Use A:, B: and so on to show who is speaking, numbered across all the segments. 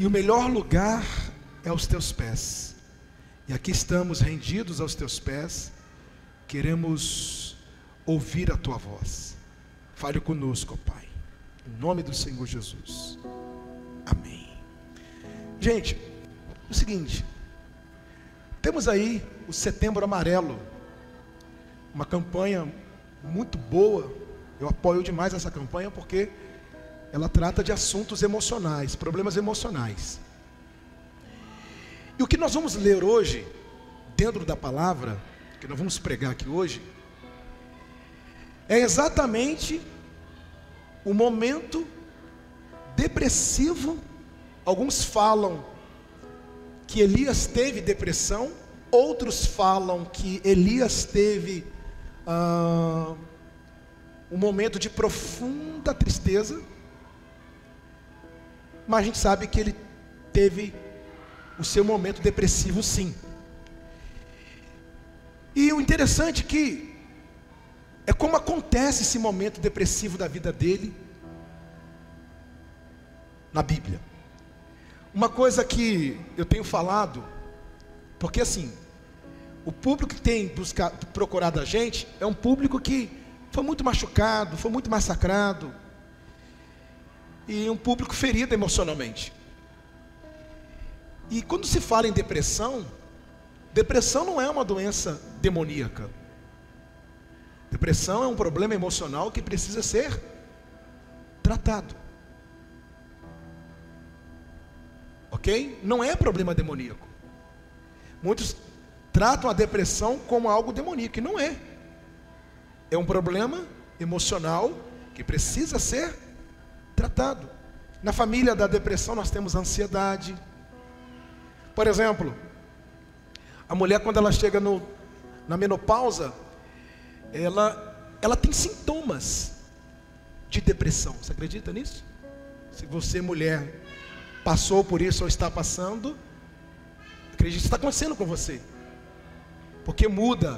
A: e o melhor lugar é aos teus pés. E aqui estamos rendidos aos teus pés, queremos ouvir a tua voz. Fale conosco, ó Pai, em nome do Senhor Jesus, amém. Gente, é o seguinte, temos aí o Setembro Amarelo, uma campanha muito boa. Eu apoio demais essa campanha porque ela trata de assuntos emocionais, problemas emocionais. E o que nós vamos ler hoje, dentro da palavra, que nós vamos pregar aqui hoje, é exatamente o momento depressivo. Alguns falam que Elias teve depressão, outros falam que Elias teve um momento de profunda tristeza, mas a gente sabe que ele teve o seu momento depressivo, sim. E o interessante é que é como acontece esse momento depressivo da vida dele na Bíblia. Uma coisa que eu tenho falado, porque assim, o público que tem procurado a gente é um público que foi muito machucado, foi muito massacrado, e um público ferido emocionalmente. E quando se fala em depressão, depressão não é uma doença demoníaca. Depressão é um problema emocional que precisa ser tratado. Ok? Não é problema demoníaco. Muitos tratam a depressão como algo demoníaco, e não é. É um problema emocional que precisa ser tratado. Na família da depressão nós temos ansiedade. Por exemplo, a mulher, quando ela chega na menopausa, ela tem sintomas de depressão. Você acredita nisso? Se você, mulher, passou por isso ou está passando, acredite que está acontecendo com você, porque muda,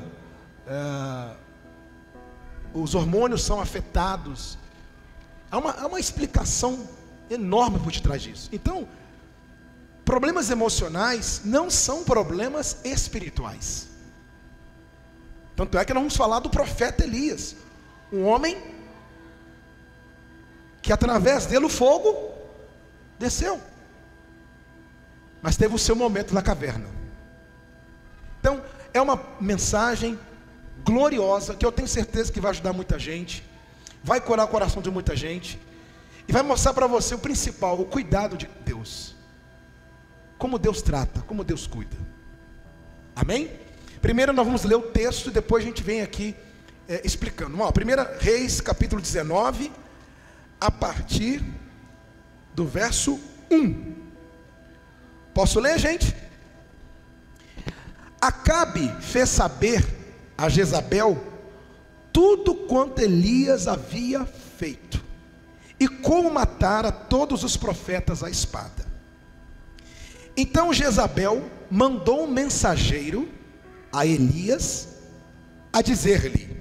A: os hormônios são afetados. Há uma explicação enorme por detrás disso. Então, problemas emocionais não são problemas espirituais. Tanto é que nós vamos falar do profeta Elias, um homem que através dele o fogo desceu, mas teve o seu momento na caverna. Então, é uma mensagem gloriosa, que eu tenho certeza que vai ajudar muita gente, vai curar o coração de muita gente, e vai mostrar para você o principal, o cuidado de Deus, como Deus trata, como Deus cuida. Amém? Primeiro nós vamos ler o texto, e depois a gente vem aqui explicando. 1 Reis, capítulo 19, a partir do verso 1. Posso ler, gente? Acabe fez saber a Jezabel tudo quanto Elias havia feito, e como matara todos os profetas à espada. Então Jezabel mandou um mensageiro a Elias, a dizer-lhe: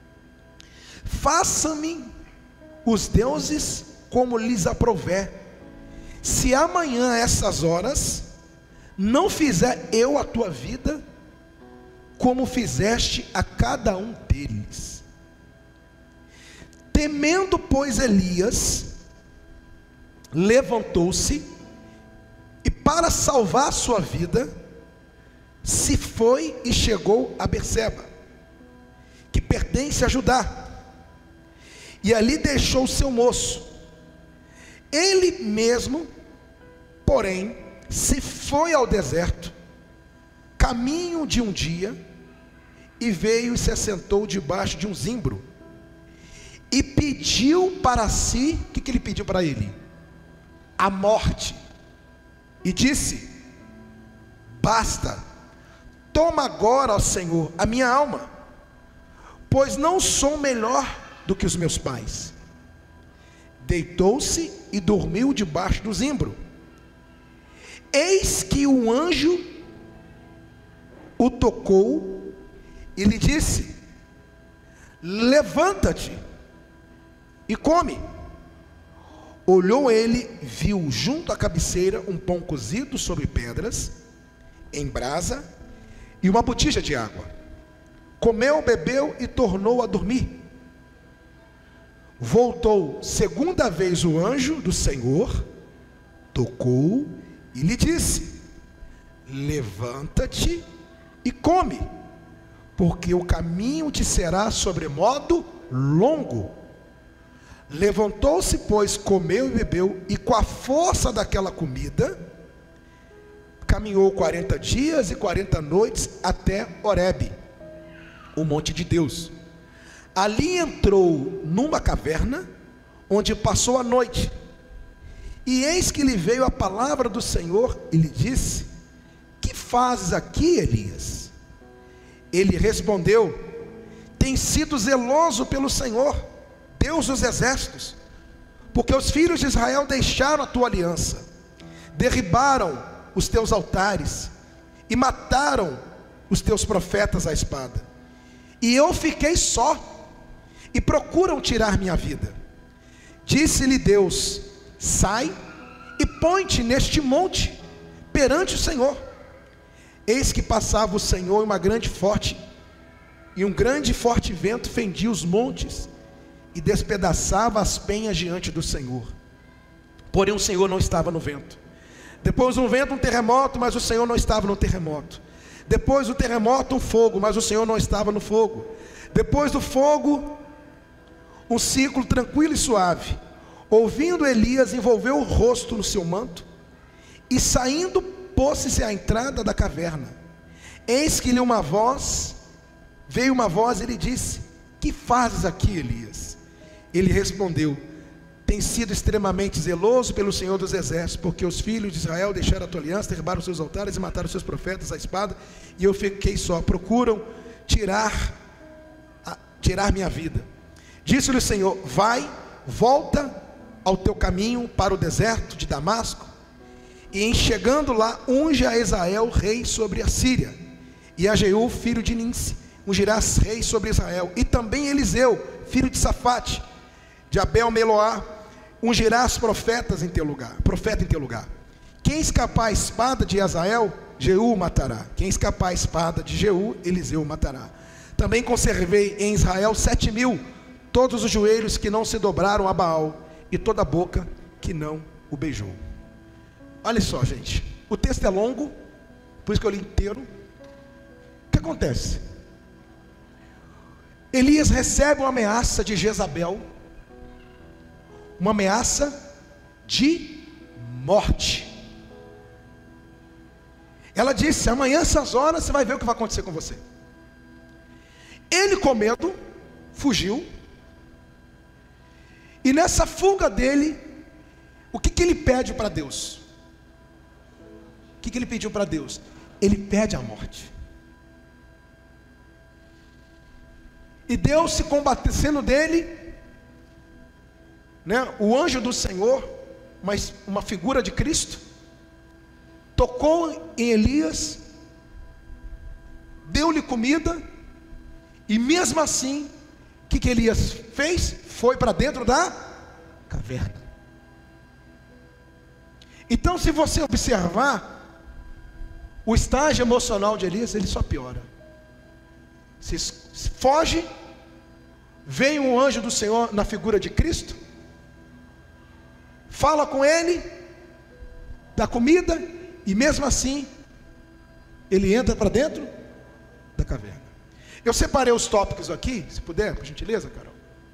A: faça-me os deuses como lhes aprouver, se amanhã a essas horas não fizer eu a tua vida como fizeste a cada um deles. Temendo, pois, Elias levantou-se, e para salvar a sua vida, se foi e chegou a Berseba, que pertence a Judá, e ali deixou o seu moço. Ele mesmo, porém, se foi ao deserto, caminho de um dia, e veio e se assentou debaixo de um zimbro, e pediu para si, o que ele pediu para ele? A morte, e disse: basta, toma agora, ó Senhor, a minha alma, pois não sou melhor do que os meus pais. Deitou-se e dormiu debaixo do zimbro. Eis que um anjo o tocou e lhe disse: levanta-te e come. Olhou ele, viu junto à cabeceira um pão cozido sobre pedras, em brasa, e uma botija de água. Comeu, bebeu e tornou a dormir. Voltou segunda vez o anjo do Senhor, tocou e lhe disse: levanta-te e come, porque o caminho te será sobremodo longo. Levantou-se, pois, comeu e bebeu, e com a força daquela comida, caminhou 40 dias e 40 noites até Horebe, o monte de Deus. Ali entrou numa caverna, onde passou a noite. E eis que lhe veio a palavra do Senhor e lhe disse: que fazes aqui, Elias? Ele respondeu: tem sido zeloso pelo Senhor, Deus dos exércitos, porque os filhos de Israel deixaram a tua aliança, derribaram os teus altares e mataram os teus profetas à espada. E eu fiquei só, e procuram tirar minha vida. Disse-lhe Deus: sai e põe-te neste monte perante o Senhor. Eis que passava o Senhor e um grande e forte vento fendia os montes e despedaçava as penhas diante do Senhor. Porém o Senhor não estava no vento. Depois um vento, um terremoto, mas o Senhor não estava no terremoto. Depois do terremoto, um fogo, mas o Senhor não estava no fogo. Depois do fogo, um ciclo tranquilo e suave. Ouvindo, Elias envolveu o rosto no seu manto e saindo, pôs-se à entrada da caverna. Eis que veio uma voz e lhe disse: que fazes aqui, Elias? Ele respondeu: tem sido extremamente zeloso pelo Senhor dos exércitos, porque os filhos de Israel deixaram a tua aliança, derribaram os seus altares e mataram os seus profetas à espada, e eu fiquei só. Procuram tirar minha vida. Disse-lhe o Senhor: vai, volta ao teu caminho para o deserto de Damasco, e em chegando lá, unge a Ezael rei sobre a Síria, e a Jeú filho de Ninsi ungirás rei sobre Israel, e também Eliseu filho de Safate de Abel-Meloá ungirás profeta em teu lugar. Quem escapar a espada de Azael, Jeú matará. Quem escapar a espada de Jeú, Eliseu matará. Também conservei em Israel 7.000, todos os joelhos que não se dobraram a Baal, e toda a boca que não o beijou. Olha só, gente, o texto é longo, por isso que eu li inteiro. O que acontece? Elias recebe uma ameaça de Jezabel, uma ameaça de morte. Ela disse: amanhã essas horas você vai ver o que vai acontecer com você. Ele, com medo, fugiu. E nessa fuga dele, o que ele pede para Deus? O que ele pediu para Deus? Ele pede a morte. E Deus, se combatendo dele, o anjo do Senhor, uma figura de Cristo, tocou em Elias, deu-lhe comida, e mesmo assim, o que Elias fez? Foi para dentro da caverna. Então, se você observar o estágio emocional de Elias, ele só piora. Se foge, vem um anjo do Senhor na figura de Cristo, fala com ele, dá comida, e mesmo assim ele entra para dentro da caverna. Eu separei os tópicos aqui, se puder, por gentileza, Carol,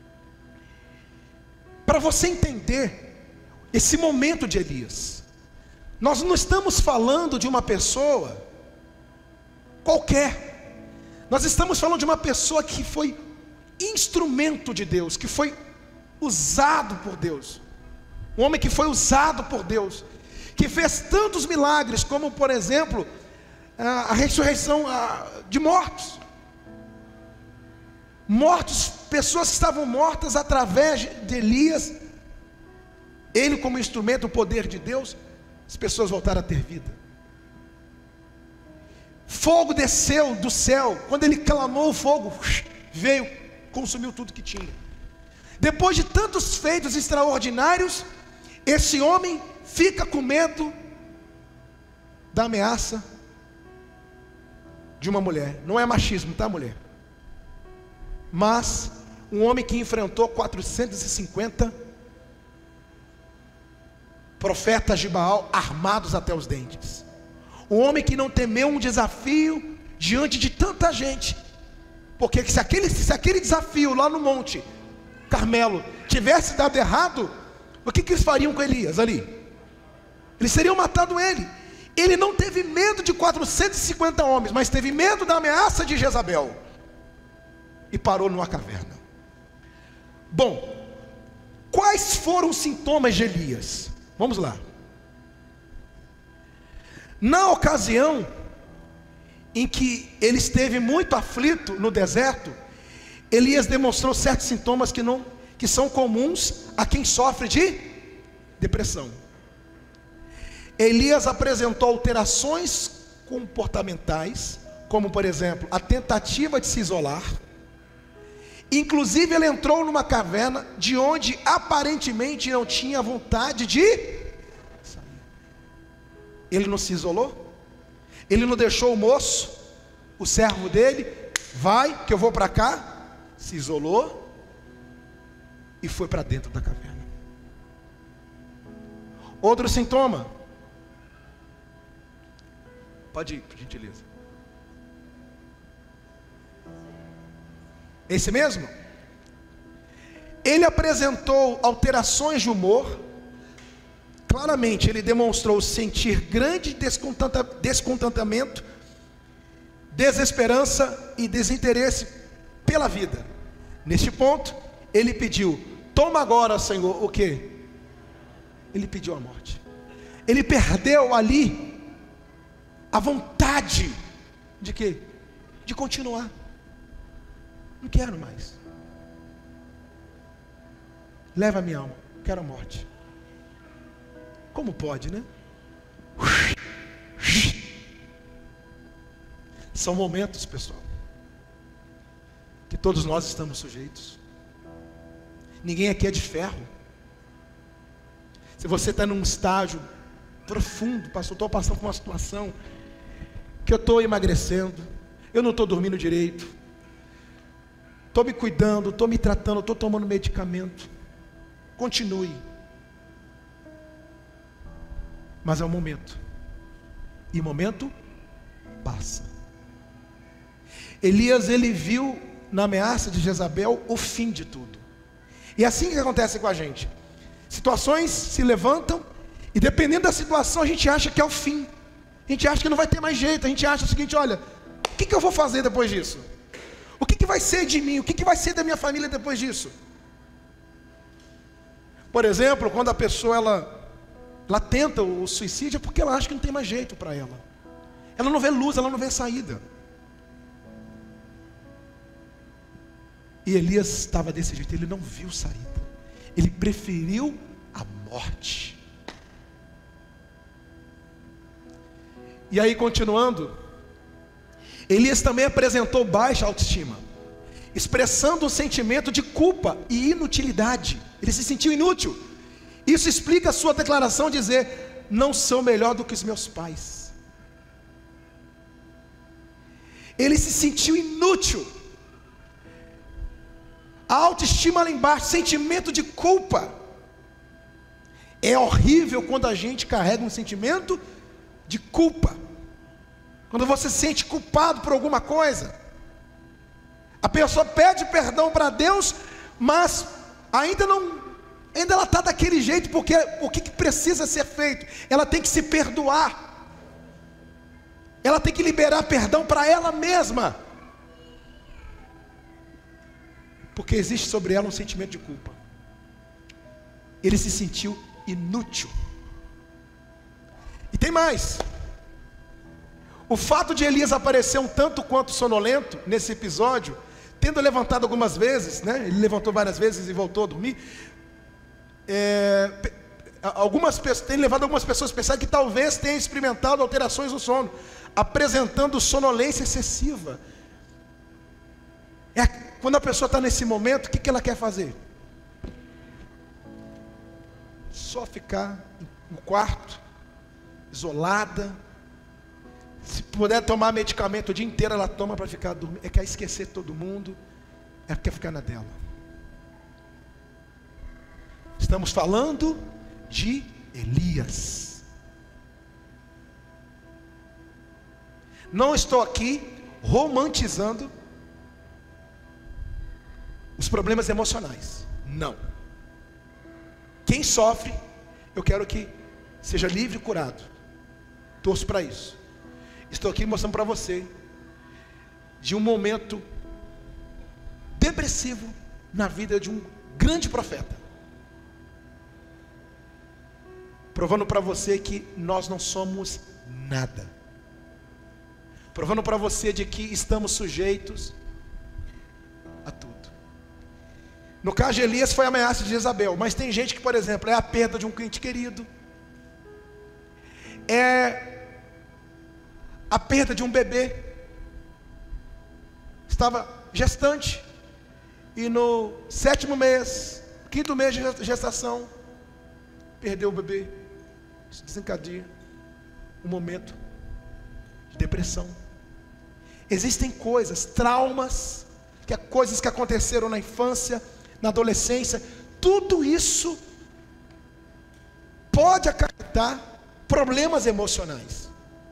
A: para você entender esse momento de Elias. Nós não estamos falando de uma pessoa qualquer, nós estamos falando de uma pessoa que foi instrumento de Deus, que foi usado por Deus, um homem que foi usado por Deus, que fez tantos milagres, como por exemplo, a ressurreição de mortos, pessoas que estavam mortas através de Elias, ele como instrumento, o poder de Deus, as pessoas voltaram a ter vida. Fogo desceu do céu, quando ele clamou, o fogo veio, consumiu tudo que tinha. Depois de tantos feitos extraordinários, esse homem fica com medo da ameaça de uma mulher. Não é machismo, tá, mulher? Mas um homem que enfrentou 450 profetas de Baal armados até os dentes. Um homem que não temeu um desafio diante de tanta gente. Porque se aquele desafio lá no Monte Carmelo tivesse dado errado, o que eles fariam com Elias ali? Eles teriam matado ele. Ele não teve medo de 450 homens, mas teve medo da ameaça de Jezabel. E parou numa caverna. Bom, quais foram os sintomas de Elias? Vamos lá. Na ocasião em que ele esteve muito aflito no deserto, Elias demonstrou certos sintomas que são comuns a quem sofre de depressão. Elias apresentou alterações comportamentais, como por exemplo, a tentativa de se isolar. Inclusive ele entrou numa caverna de onde aparentemente não tinha vontade de sair. Ele não se isolou, ele não deixou o moço, o servo dele, vai que eu vou para cá. Se isolou e foi para dentro da caverna. Outro sintoma, pode ir, por gentileza. Esse mesmo? Ele apresentou alterações de humor. Claramente ele demonstrou sentir grande descontentamento, desesperança e desinteresse pela vida. Neste ponto, ele pediu: toma agora, Senhor, o quê? Ele pediu a morte. Ele perdeu ali a vontade de quê? De continuar. Não quero mais. Leva a minha alma, quero a morte. Como pode, né? São momentos, pessoal, que todos nós estamos sujeitos. Ninguém aqui é de ferro. Se você está num estágio profundo, pastor, estou passando por uma situação que eu estou emagrecendo, eu não estou dormindo direito, estou me cuidando, estou me tratando, estou tomando medicamento, continue. Mas é um momento, e o momento passa. Elias, ele viu na ameaça de Jezabel o fim de tudo. E é assim que acontece com a gente. Situações se levantam, e dependendo da situação a gente acha que é o fim. A gente acha que não vai ter mais jeito. A gente acha o seguinte: olha, o que eu vou fazer depois disso? O que vai ser de mim? O que vai ser da minha família depois disso? Por exemplo, quando a pessoa ela tenta o suicídio, é porque ela acha que não tem mais jeito para ela. Ela não vê luz, ela não vê saída. E Elias estava desse jeito, ele não viu saída. Ele preferiu a morte. E aí, continuando, Elias também apresentou baixa autoestima, expressando um sentimento de culpa e inutilidade. Ele se sentiu inútil. Isso explica a sua declaração, dizer: não sou melhor do que os meus pais. Ele se sentiu inútil. A autoestima lá embaixo, sentimento de culpa. É horrível quando a gente carrega um sentimento de culpa. Quando você se sente culpado por alguma coisa. A pessoa pede perdão para Deus, mas ainda ela está daquele jeito, porque o que precisa ser feito? Ela tem que se perdoar. Ela tem que liberar perdão para ela mesma. Porque existe sobre ela um sentimento de culpa. Ele se sentiu inútil. E tem mais. O fato de Elias aparecer um tanto quanto sonolento nesse episódio, tendo levantado algumas vezes, né? Ele levantou várias vezes e voltou a dormir. Tem levado algumas pessoas a pensar que talvez tenha experimentado alterações no sono, apresentando sonolência excessiva. Quando a pessoa está nesse momento, o que ela quer fazer? só ficar no quarto, isolada. Se puder tomar medicamento o dia inteiro, ela toma para ficar dormindo. Quer esquecer todo mundo, quer ficar na dela. Estamos falando de Elias. Não estou aqui romantizando os problemas emocionais. Não. Quem sofre, eu quero que seja livre e curado. Torço para isso. Estou aqui mostrando para você de um momento depressivo na vida de um grande profeta, provando para você que nós não somos nada, provando para você de que estamos sujeitos a tudo. No caso de Elias foi a ameaça de Jezabel, mas tem gente que, por exemplo, é a perda de um cliente querido, é a perda de um bebê. Estava gestante e no 7º mês, 5º mês de gestação, perdeu o bebê. Isso desencadeia um momento de depressão. Existem coisas, traumas, coisas que aconteceram na infância, na adolescência. Tudo isso pode acarretar problemas emocionais.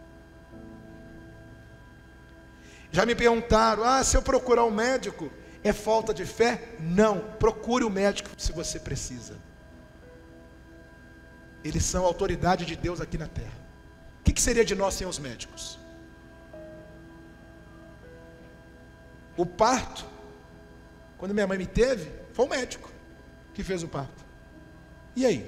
A: Já me perguntaram, se eu procurar um médico, é falta de fé? Não, procure o médico se você precisa. Eles são a autoridade de Deus aqui na terra. O que seria de nós sem os médicos? O parto, quando minha mãe me teve, foi o médico que fez o parto. E aí?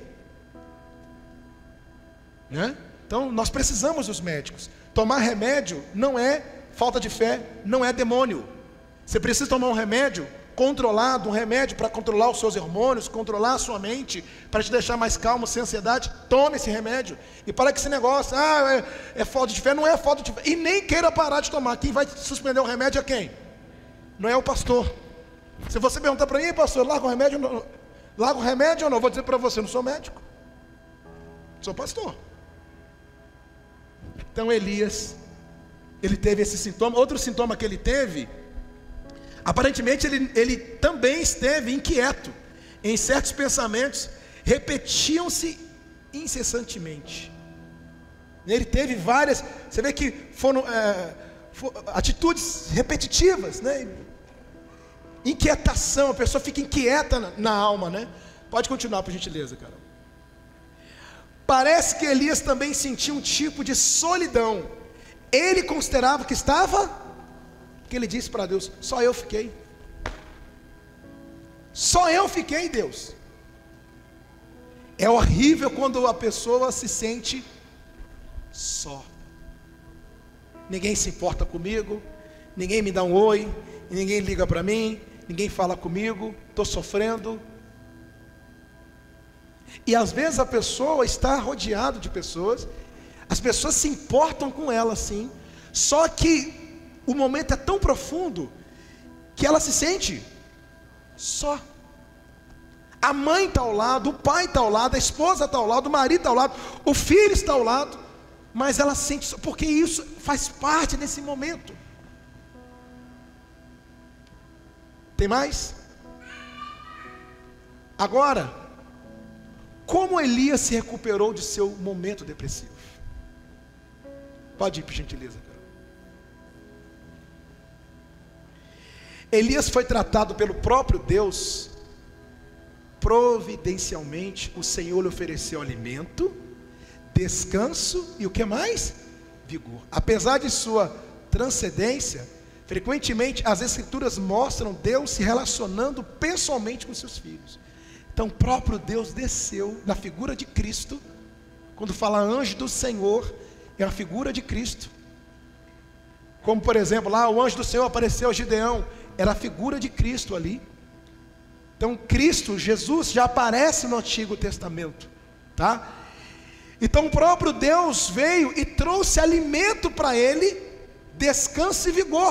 A: Né? Então nós precisamos dos médicos. Tomar remédio não é falta de fé, não é demônio. Você precisa tomar um remédio controlado, um remédio para controlar os seus hormônios, controlar a sua mente, para te deixar mais calmo, sem ansiedade. Tome esse remédio e para que esse negócio, é falta de fé, não é falta de fé. E nem queira parar de tomar. Quem vai suspender o remédio é quem? Não é o pastor. Se você perguntar para mim, pastor, larga o remédio ou não? Eu vou dizer para você, não sou médico, sou pastor. Então Elias, ele teve esse sintoma. Outro sintoma que ele teve, aparentemente ele também esteve inquieto em certos pensamentos, repetiam-se incessantemente. Ele teve várias, você vê que foram atitudes repetitivas, né? Inquietação, a pessoa fica inquieta na alma, né? Pode continuar, por gentileza, cara. Parece que Elias também sentia um tipo de solidão. Ele considerava que estava, que ele disse para Deus: só eu fiquei, Deus. É horrível quando a pessoa se sente só. Ninguém se importa comigo, ninguém me dá um oi, ninguém liga para mim, ninguém fala comigo, estou sofrendo. E às vezes a pessoa está rodeada de pessoas, as pessoas se importam com ela sim, só que o momento é tão profundo que ela se sente só. A mãe está ao lado, o pai está ao lado, a esposa está ao lado, o marido está ao lado, o filho está ao lado, mas ela se sente só, porque isso faz parte desse momento. Tem mais? Agora, como Elias se recuperou de seu momento depressivo? Pode ir, por gentileza. Elias foi tratado pelo próprio Deus. Providencialmente, o Senhor lhe ofereceu alimento, descanso e o que mais? Vigor. Apesar de sua transcendência, frequentemente as escrituras mostram Deus se relacionando pessoalmente com seus filhos. Então o próprio Deus desceu na figura de Cristo. Quando fala anjo do Senhor, é a figura de Cristo. Como por exemplo, lá o anjo do Senhor apareceu a Gideão, era a figura de Cristo ali. Então Cristo, Jesus, já aparece no Antigo Testamento, tá? Então o próprio Deus veio e trouxe alimento para ele, descanso e vigor.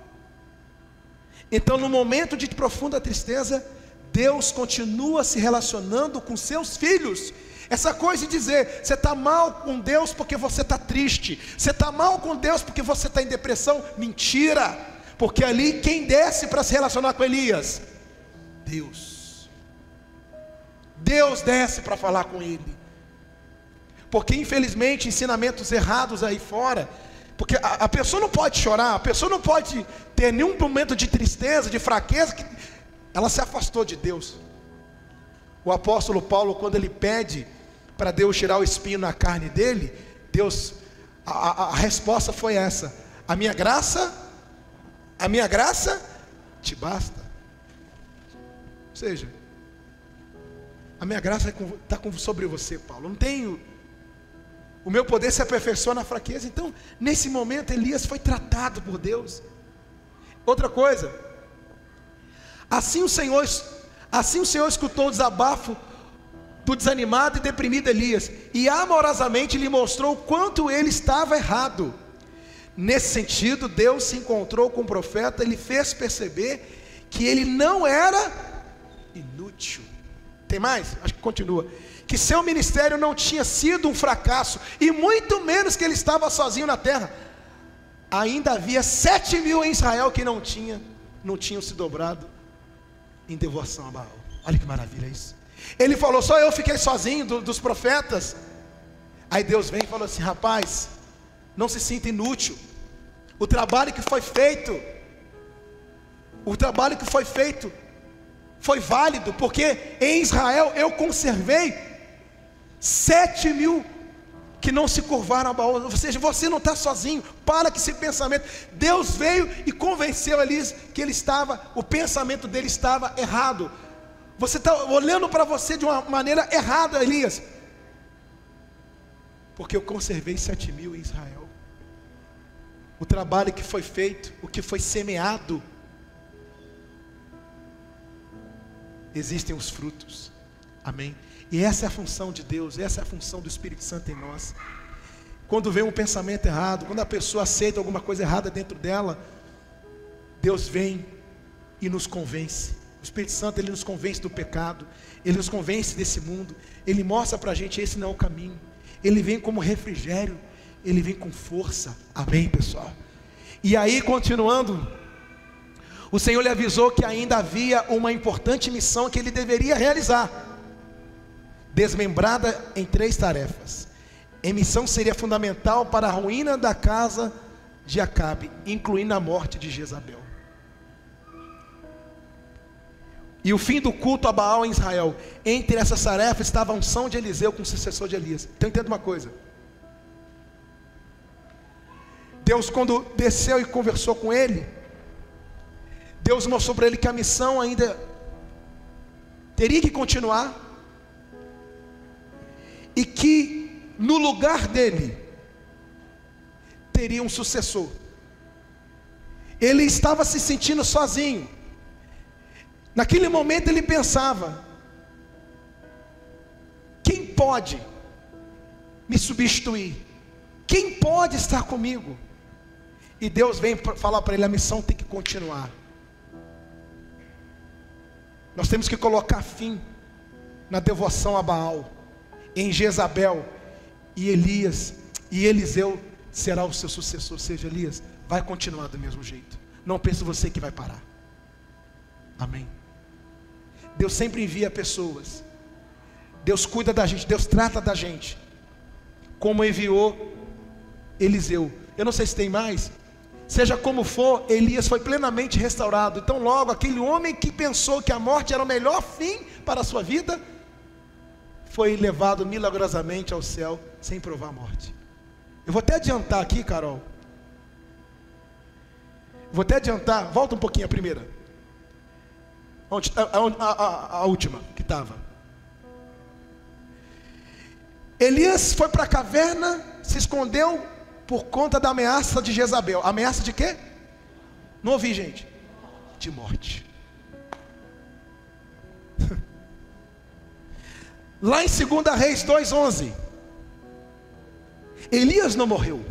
A: Então no momento de profunda tristeza, Deus continua se relacionando com seus filhos, Essa coisa de dizer, você está mal com Deus porque você está triste, você está mal com Deus porque você está em depressão, mentira, porque ali quem desce para se relacionar com Elias? Deus. Deus desce para falar com ele. Porque infelizmente ensinamentos errados aí fora, porque a pessoa não pode chorar, a pessoa não pode ter nenhum momento de tristeza, de fraqueza, que ela se afastou de Deus. O apóstolo Paulo, quando ele pede para Deus tirar o espinho na carne dele, Deus, a resposta foi essa: a minha graça te basta. Ou seja, a minha graça está sobre você, Paulo. Não tenho, o meu poder se aperfeiçoa na fraqueza. Então, nesse momento, Elias foi tratado por Deus. Outra coisa, assim o Senhor escutou o desabafo do desanimado e deprimido Elias, e amorosamente lhe mostrou o quanto ele estava errado. Nesse sentido, Deus se encontrou com o profeta, ele fez perceber que ele não era inútil. Tem mais? Acho que continua. Que seu ministério não tinha sido um fracasso, e muito menos que ele estava sozinho na terra. Ainda havia 7.000 em Israel que não tinham se dobrado em devoção a Baal. Olha que maravilha isso. Ele falou, só eu fiquei sozinho dos profetas. Aí Deus vem e falou assim, rapaz, não se sinta inútil. O trabalho que foi feito foi válido, porque em Israel eu conservei 7.000 que não se curvaram a Baal. Ou seja, você não está sozinho. Para com esse pensamento. Deus veio e convenceu Elias que o pensamento dele estava errado. Você está olhando para você de uma maneira errada, Elias, porque eu conservei 7.000 em Israel. O trabalho que foi feito, o que foi semeado, existem os frutos. Amém? E essa é a função de Deus, essa é a função do Espírito Santo em nós. Quando vem um pensamento errado, quando a pessoa aceita alguma coisa errada dentro dela, Deus vem e nos convence. O Espírito Santo, ele nos convence do pecado, ele nos convence desse mundo, ele mostra para a gente, esse não é o caminho. Ele vem como refrigério, ele vem com força. Amém, pessoal? E aí, continuando, o Senhor lhe avisou que ainda havia uma importante missão que ele deveria realizar, desmembrada em 3 tarefas. A missão seria fundamental para a ruína da casa de Acabe, incluindo a morte de Jezabel e o fim do culto a Baal em Israel. Entre essas tarefas estava a unção de Eliseu como sucessor de Elias. Então entenda uma coisa, Deus, quando desceu e conversou com ele, Deus mostrou para ele que a missão ainda teria que continuar, e que no lugar dele teria um sucessor. Ele estava se sentindo sozinho. Naquele momento ele pensava, quem pode me substituir? Quem pode estar comigo? E Deus vem falar para ele, a missão tem que continuar. Nós temos que colocar fim na devoção a Baal, em Jezabel, e Elias e Eliseu será o seu sucessor. Ou seja, Elias vai continuar do mesmo jeito. Não pense você que vai parar. Amém? Deus sempre envia pessoas. Deus cuida da gente, Deus trata da gente, como enviou Eliseu. Eu não sei se tem mais. Seja como for, Elias foi plenamente restaurado. Então logo aquele homem que pensou que a morte era o melhor fim para a sua vida, foi levado milagrosamente ao céu, sem provar a morte. Eu vou até adiantar aqui, Carol. Vou até adiantar, volta um pouquinho a primeira. A última que estava. Elias foi para a caverna, se escondeu por conta da ameaça de Jezabel. Ameaça de quê? Não ouvi, gente. De morte. Lá em 2 Reis 2:11, Elias não morreu.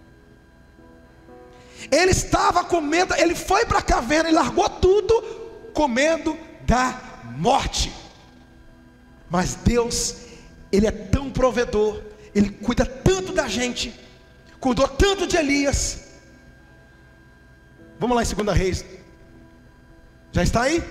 A: Ele estava com medo, ele foi para a caverna e largou tudo, com medo da morte. Mas Deus Ele é tão provedor, Ele cuida tanto da gente, cuidou tanto de Elias. Vamos lá em 2 Reis. Já está aí?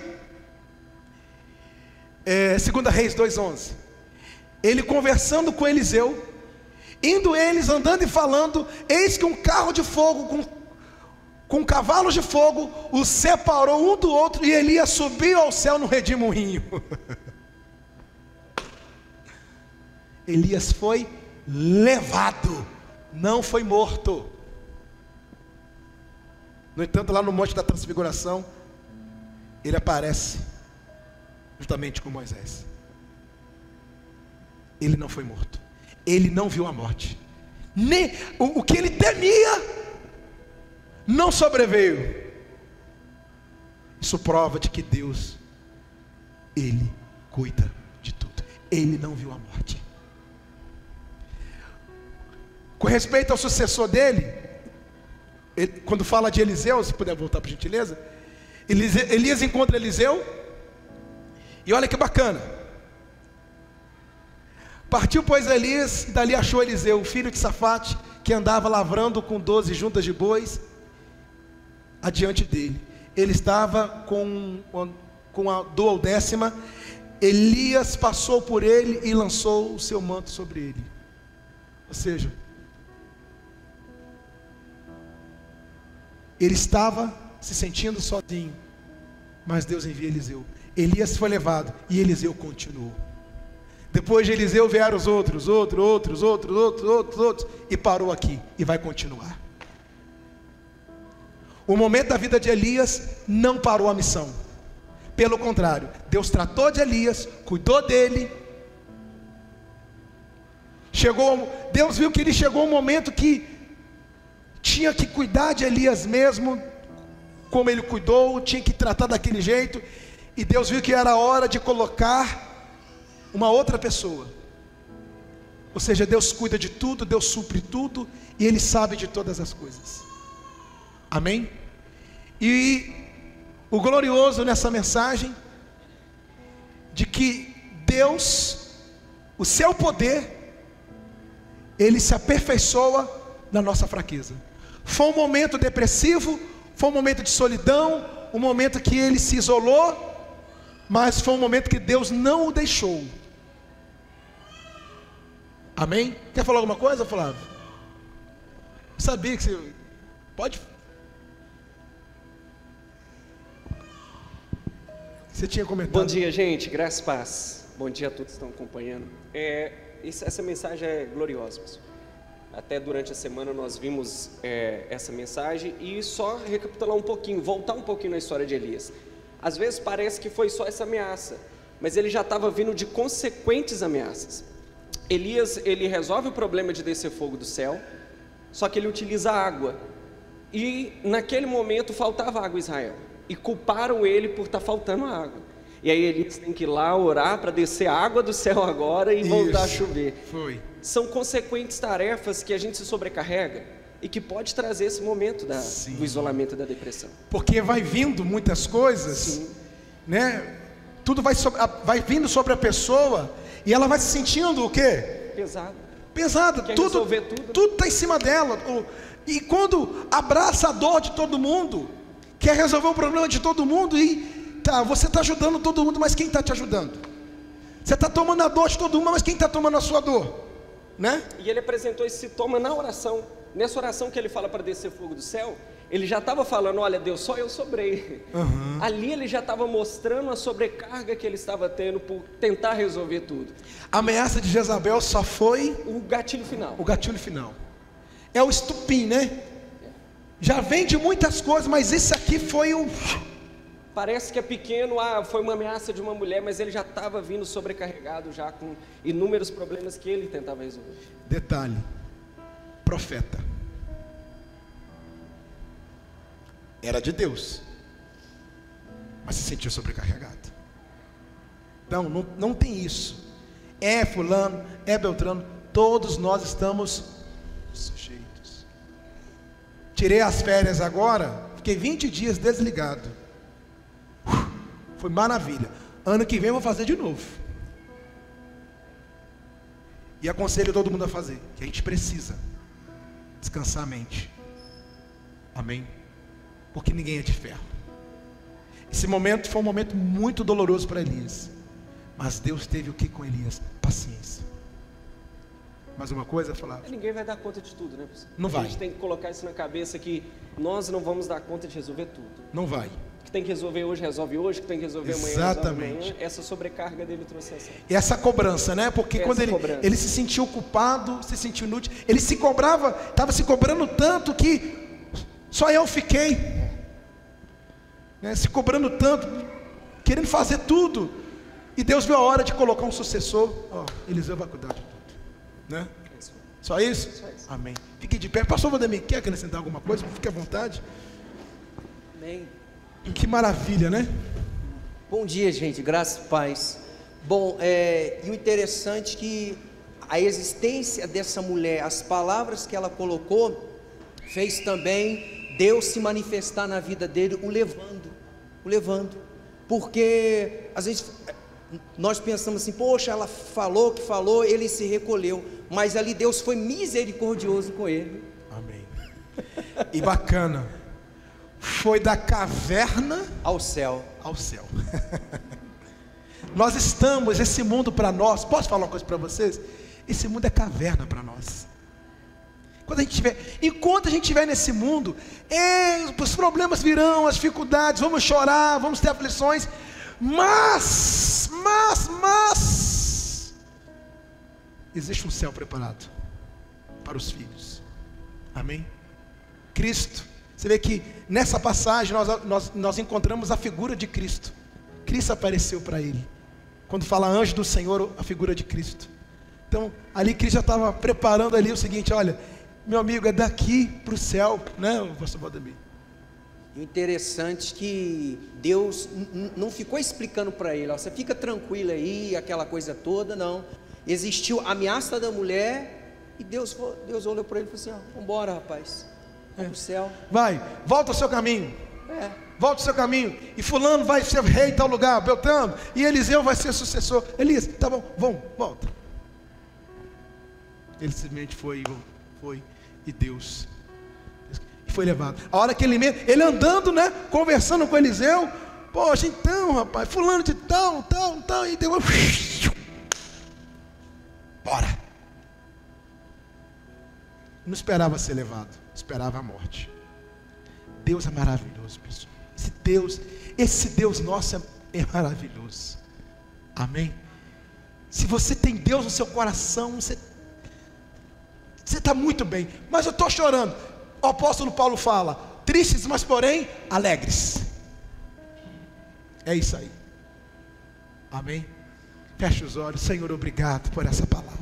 A: 2 Reis 2:11. Ele conversando com Eliseu, indo eles andando e falando, eis que um carro de fogo com cavalos de fogo os separou um do outro, e Elias subiu ao céu no redemoinho. Elias foi levado, não foi morto. No entanto, lá no Monte da Transfiguração, ele aparece juntamente com Moisés. Ele não foi morto, ele não viu a morte, nem o que ele temia não sobreveio. Isso prova de que Deus, Ele cuida de tudo. Ele não viu a morte. Com respeito ao sucessor dele, quando fala de Eliseu, se puder voltar por gentileza, Elias encontra Eliseu, e olha que bacana. Partiu, pois, Elias, e dali achou Eliseu, o filho de Safate, que andava lavrando com 12 juntas de bois adiante dele. Ele estava com a 12ª. Elias passou por ele e lançou o seu manto sobre ele. Ou seja, ele estava se sentindo sozinho, mas Deus envia Eliseu. Elias foi levado e Eliseu continuou. Depois de Eliseu vieram os outros, e parou aqui, e vai continuar. O momento da vida de Elias não parou a missão. Pelo contrário, Deus tratou de Elias, cuidou dele. Deus viu que ele chegou um momento que tinha que cuidar de Elias mesmo, como ele cuidou, tinha que tratar daquele jeito. E Deus viu que era hora de colocar uma outra pessoa. Ou seja, Deus cuida de tudo, Deus supre tudo, e Ele sabe de todas as coisas. Amém? E o glorioso nessa mensagem, de que Deus, o seu poder, Ele se aperfeiçoa na nossa fraqueza. Foi um momento depressivo, foi um momento de solidão, um momento que ele se isolou, mas foi um momento que Deus não o deixou. Amém? Quer falar alguma coisa, Flávio? Eu sabia que você... Pode... Você tinha comentado.
B: Bom dia, gente. Graças e paz. Bom dia a todos que estão acompanhando. Essa mensagem é gloriosa, pessoal. Até durante a semana nós vimos essa mensagem. E só recapitular um pouquinho, voltar um pouquinho na história de Elias. Às vezes parece que foi só essa ameaça, mas ele já estava vindo de consequentes ameaças. Elias, ele resolve o problema de descer fogo do céu, só que ele utiliza água. E naquele momento faltava água em Israel, e culparam ele por estar faltando água. E aí Elias tem que ir lá orar para descer a água do céu agora e voltar a chover. São consequentes tarefas que a gente se sobrecarrega e que pode trazer esse momento do isolamento e da depressão. Porque vai vindo muitas coisas, né? Tudo vai vindo sobre a pessoa, e ela vai se sentindo o quê? Pesado. Tudo está em cima dela. E quando abraça a dor de todo mundo, quer resolver o problema de todo mundo, e você está ajudando todo mundo, mas quem está te ajudando? Você está tomando a dor de todo mundo, mas quem está tomando a sua dor? Né? E ele apresentou esse sintoma na oração. Nessa oração que ele fala para descer fogo do céu, ele já estava falando: olha Deus, só eu sobrei. Ali ele já estava mostrando a sobrecarga que ele estava tendo por tentar resolver tudo. A ameaça de Jezabel só foi o gatilho final. É o estupim, né? Já vem de muitas coisas, mas esse aqui foi o... Parece que é pequeno, foi uma ameaça de uma mulher, mas ele já estava vindo sobrecarregado, já com inúmeros problemas que ele tentava resolver. Detalhe: profeta. Era de Deus, mas se sentiu sobrecarregado. Então, não tem isso. É fulano, é Beltrano, todos nós estamos sujeitos. Tirei as férias agora, fiquei 20 dias desligado. Foi maravilha. Ano que vem eu vou fazer de novo.
A: E aconselho todo mundo a fazer, que a gente precisa descansar a mente. Amém? Porque ninguém é de ferro. Esse momento foi um momento muito doloroso para Elias, mas Deus teve o que com Elias? Paciência. Mais uma coisa a falar?
B: Ninguém vai dar conta de tudo, né, pastor?
A: Não vai.
B: A gente tem que colocar isso na cabeça, que nós não vamos dar conta de resolver tudo.
A: Não vai.
B: O que tem que resolver hoje, resolve hoje. O que tem que resolver amanhã,
A: Exatamente.
B: resolve amanhã. Essa sobrecarga dele trouxe essa.
A: E essa cobrança, né? Porque quando ele se sentiu culpado, se sentiu inútil, ele se cobrava, estava se cobrando tanto que só eu fiquei, né? Se cobrando tanto, querendo fazer tudo. E Deus viu a hora de colocar um sucessor. Eliseu vai cuidar de tudo, né? Só isso?
B: Só isso.
A: Amém. Fique de pé. Pastor Valdemir, quer acrescentar alguma coisa? Fique à vontade.
C: Amém.
A: Que maravilha, né?
C: Bom dia, gente, graça e paz. Bom, e o interessante é que a existência dessa mulher, as palavras que ela colocou, fez também Deus se manifestar na vida dele, o levando, porque às vezes nós pensamos assim, poxa, ela falou que falou, ele se recolheu, mas ali Deus foi misericordioso com ele.
A: Amém. E bacana, foi da caverna
C: ao céu.
A: Nós estamos, esse mundo para nós, posso falar uma coisa para vocês? Esse mundo é caverna para nós. Enquanto a gente estiver nesse mundo, os problemas virão, as dificuldades, vamos chorar, vamos ter aflições, mas existe um céu preparado para os filhos. Amém? Cristo, você vê que nessa passagem nós encontramos a figura de Cristo. Cristo apareceu para ele. Quando fala anjo do Senhor, a figura de Cristo. Então ali Cristo já estava preparando ali o seguinte: olha, meu amigo, é daqui para o céu, né, pastor Valdemir?
C: O interessante é que Deus não ficou explicando para ele, você fica tranquilo aí, aquela coisa toda, não. Existiu a ameaça da mulher e Deus olhou para ele e falou assim: vamos embora, rapaz, vamos para o céu.
A: Vai, volta ao seu caminho. Volta ao seu caminho. E fulano vai ser rei em tal lugar, Beltrano, e Eliseu vai ser sucessor. Elias, tá bom, vamos, volta. Ele simplesmente foi e Deus foi levado. A hora que ele andando, né, conversando com Eliseu, poxa, então, rapaz, fulano de tal, e Deus, bora. Não esperava ser levado, esperava a morte. Deus é maravilhoso, pessoal. Esse Deus nosso é maravilhoso. Amém? Se você tem Deus no seu coração, você está muito bem. Mas eu estou chorando. O apóstolo Paulo fala: tristes, mas porém alegres. É isso aí. Amém? Feche os olhos. Senhor, obrigado por essa palavra.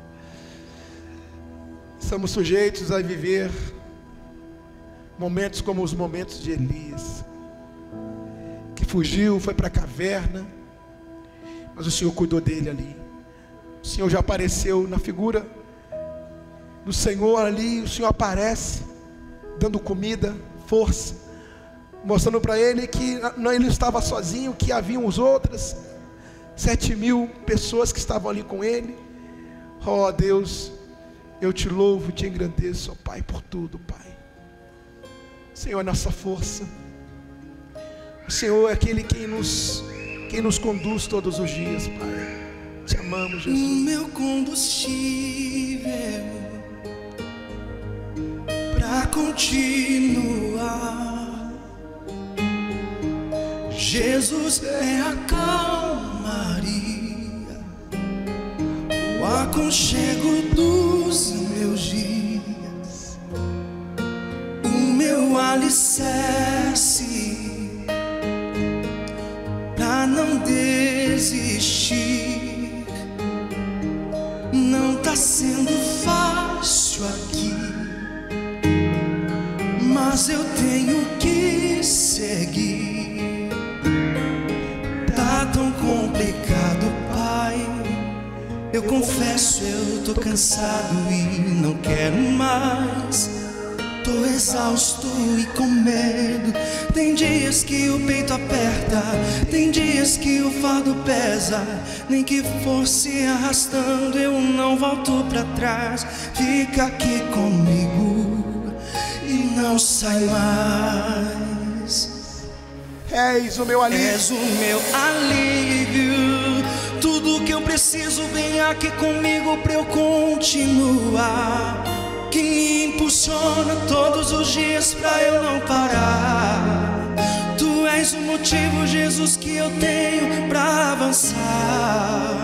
A: Estamos sujeitos a viver momentos como os momentos de Elias, que fugiu, foi para a caverna, mas o Senhor cuidou dele ali. O Senhor já apareceu na figura do Senhor ali. O Senhor aparece dando comida, força, mostrando para ele que ele não estava sozinho, que haviam os outras 7.000 pessoas que estavam ali com ele. Oh Deus, eu te louvo, te engrandeço, ó Pai, por tudo, Pai. O Senhor é nossa força. O Senhor é aquele quem nos conduz todos os dias, Pai. Te amamos, Jesus.
D: O meu combustível para continuar. Jesus é a calmaria, o aconchego dos meus dias, o meu alicerce pra não desistir. Não tá sendo fácil aqui, mas eu tenho que seguir. Tá tão complicado, Pai. Eu confesso, eu tô cansado e não quero mais. Tô exausto e com medo. Tem dias que o peito aperta, tem dias que o fardo pesa. Nem que fosse arrastando, eu não volto pra trás. Fica aqui comigo e não sai mais.
A: És o meu alívio.
D: És o meu alívio. Tudo que eu preciso vem aqui comigo pra eu continuar. Que me impulsiona todos os dias pra eu não parar. Tu és o motivo, Jesus, que eu tenho pra avançar.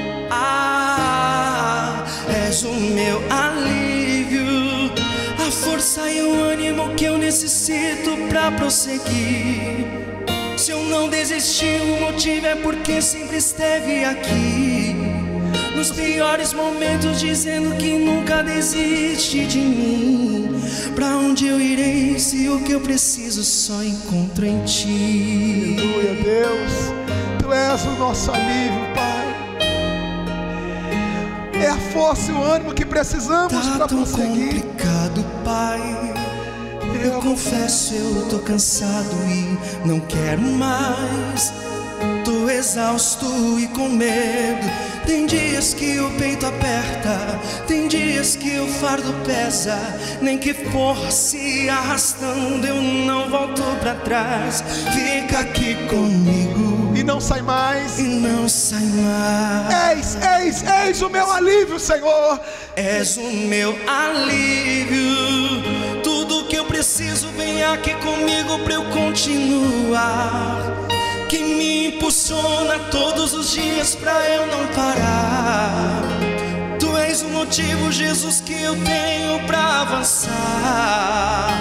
D: És o meu alívio, a força e o ânimo que eu necessito pra prosseguir. Se eu não desistir, o motivo é porque sempre esteve aqui. Nos piores momentos, dizendo que nunca desiste de mim. Pra onde eu irei se o que eu preciso só encontro em ti?
A: Aleluia, Deus. Tu és o nosso alívio, Pai. É a força e o ânimo que precisamos para prosseguir.
D: Tá tão complicado, Pai. Eu confesso, eu tô cansado e não quero mais. Tô exausto e com medo. Tem dias que o peito aperta, tem dias que o fardo pesa. Nem que fosse arrastando, eu não volto pra trás. Fica aqui comigo
A: E não sai mais.
D: e não sai mais.
A: És o meu alívio, Senhor.
D: És o meu alívio. Tudo que eu preciso vem aqui comigo pra eu continuar. Que me impulsiona todos os dias pra eu não parar. Tu és o motivo, Jesus, que eu tenho pra avançar.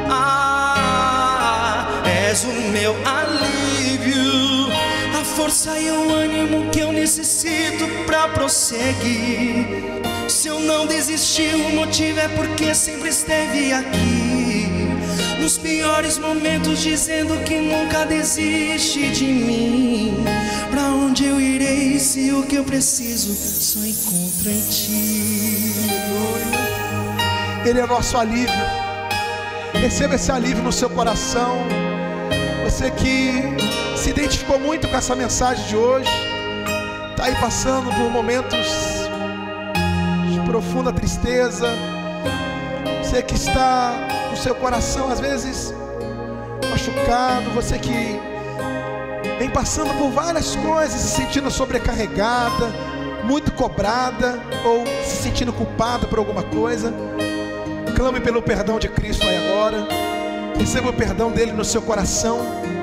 D: És o meu alívio, a força e o ânimo que eu necessito pra prosseguir. Se eu não desistir, o motivo é porque sempre esteve aqui. Nos piores momentos, dizendo que nunca desiste de mim. Pra onde eu irei se o que eu preciso só encontro em ti?
A: Ele é nosso alívio. Receba esse alívio no seu coração. Você que se identificou muito com essa mensagem de hoje, está aí passando por momentos de profunda tristeza. Você que está no seu coração às vezes machucado, você que vem passando por várias coisas, se sentindo sobrecarregada, muito cobrada, ou se sentindo culpada por alguma coisa, clame pelo perdão de Cristo aí agora. Receba o perdão dele no seu coração.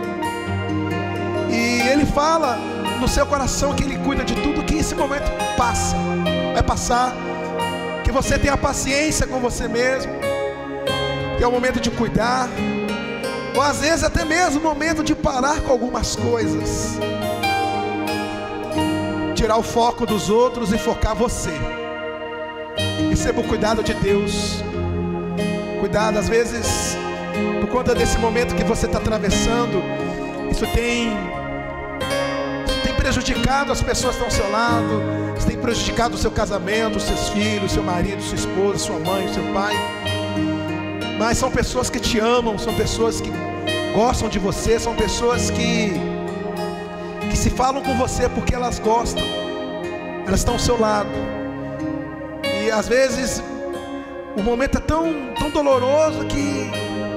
A: E ele fala no seu coração que ele cuida de tudo, que esse momento passa, vai passar. Que você tenha paciência com você mesmo, que é o momento de cuidar, ou às vezes até mesmo o momento de parar com algumas coisas, tirar o foco dos outros e focar você. Receba o cuidado de Deus. Cuidado, às vezes, por conta desse momento que você está atravessando, isso tem prejudicado as pessoas que estão ao seu lado, isso tem prejudicado o seu casamento, os seus filhos, seu marido, sua esposa, sua mãe, seu pai. Mas são pessoas que te amam, são pessoas que gostam de você, são pessoas que se falam com você porque elas gostam, elas estão ao seu lado. E às vezes o momento é tão doloroso que,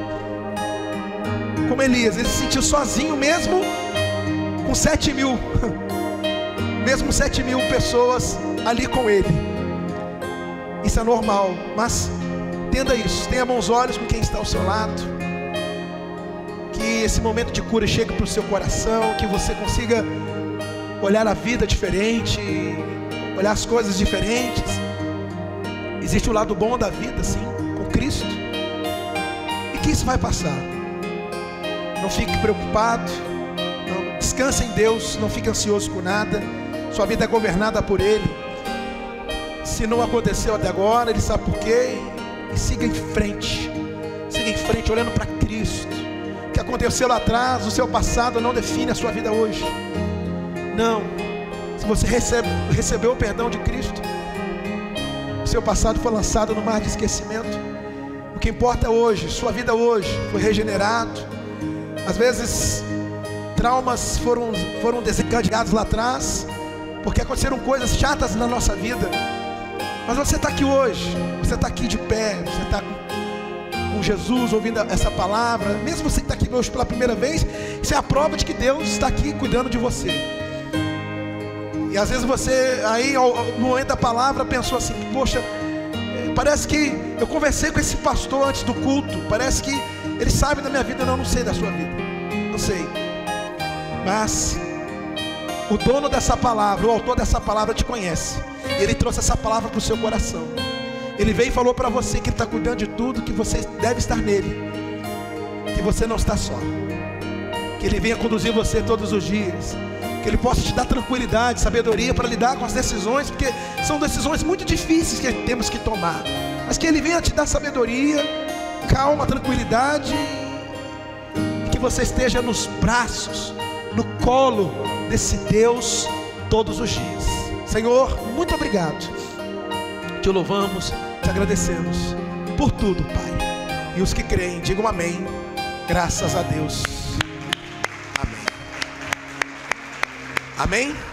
A: como Elias, ele se sentiu sozinho mesmo com 7.000 mesmo 7.000 pessoas ali com ele. Isso é normal, mas entenda isso, tenha bons olhos com quem está ao seu lado. Que esse momento de cura chegue para o seu coração, que você consiga olhar a vida diferente, olhar as coisas diferentes. Existe um lado bom da vida, sim, com Cristo, e que isso vai passar. Não fique preocupado, não, descanse em Deus, não fique ansioso com nada. Sua vida é governada por Ele. Se não aconteceu até agora, Ele sabe por quê. E siga em frente, olhando para Cristo. O que aconteceu lá atrás, o seu passado não define a sua vida hoje. Não. Se você recebeu o perdão de Cristo, o seu passado foi lançado no mar de esquecimento. O que importa é hoje, sua vida hoje foi regenerado. Às vezes traumas foram desencadeados lá atrás, porque aconteceram coisas chatas na nossa vida. Mas você está aqui hoje, você está aqui de pé, você está com Jesus ouvindo essa palavra. Mesmo você que está aqui hoje pela primeira vez, isso é a prova de que Deus está aqui cuidando de você. E às vezes você aí no momento da palavra pensou assim: poxa, parece que eu conversei com esse pastor antes do culto, parece que ele sabe da minha vida. Não, não sei da sua vida, não sei. Mas o dono dessa palavra, o autor dessa palavra te conhece. Ele trouxe essa palavra para o seu coração. Ele veio e falou para você que Ele está cuidando de tudo, que você deve estar nele, que você não está só, que Ele venha conduzir você todos os dias, que Ele possa te dar tranquilidade, sabedoria para lidar com as decisões, porque são decisões muito difíceis que temos que tomar, mas que Ele venha te dar sabedoria, calma, tranquilidade, e que você esteja nos braços, no colo desse Deus todos os dias. Senhor, muito obrigado, te louvamos, te agradecemos por tudo, Pai. E os que creem, digam amém. Graças a Deus. Amém. Amém.